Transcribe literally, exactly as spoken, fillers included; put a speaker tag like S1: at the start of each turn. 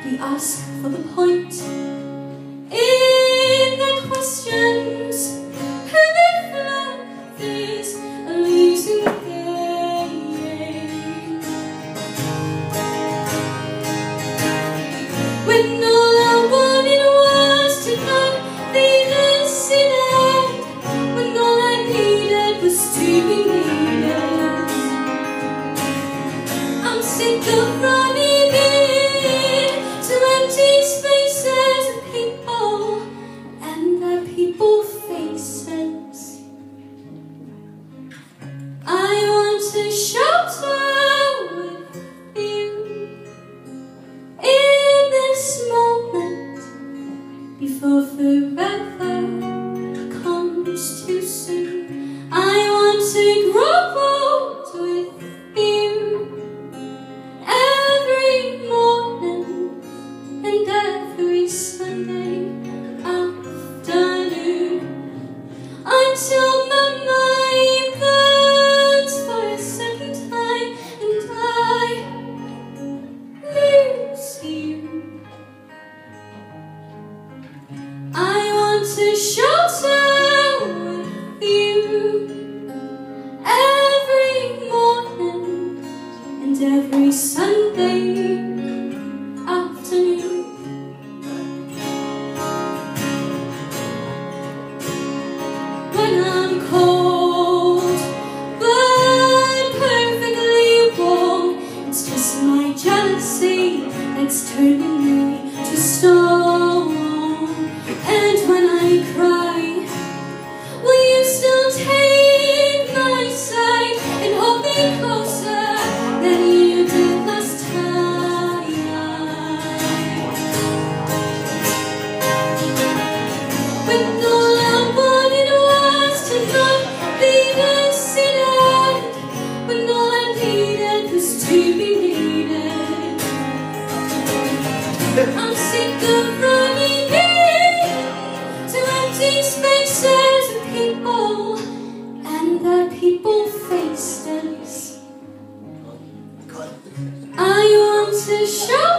S1: We ask for the point in their questions, who they flock this a losing game. When all I wanted was to not be the sinner, when all I needed was to be needed. I'm sick of running to empty spaces of people and their people faces. I want to shelter with you in this moment before forever comes too soon. I want to grow old with you every morning and every Sunday afternoon, until my mind burns for a second time and I lose you. I want to shelter with you every morning and every Sunday afternoon. When I'm cold but perfectly warm, it's just my jealousy that's turning me to stone. And when I cry, will you still take my side and hold me closer than you did last time? When all I wanted was to not be the sinner, when all I needed was to be needed. I'm sick of running to empty spaces of people and their people faces. I want to show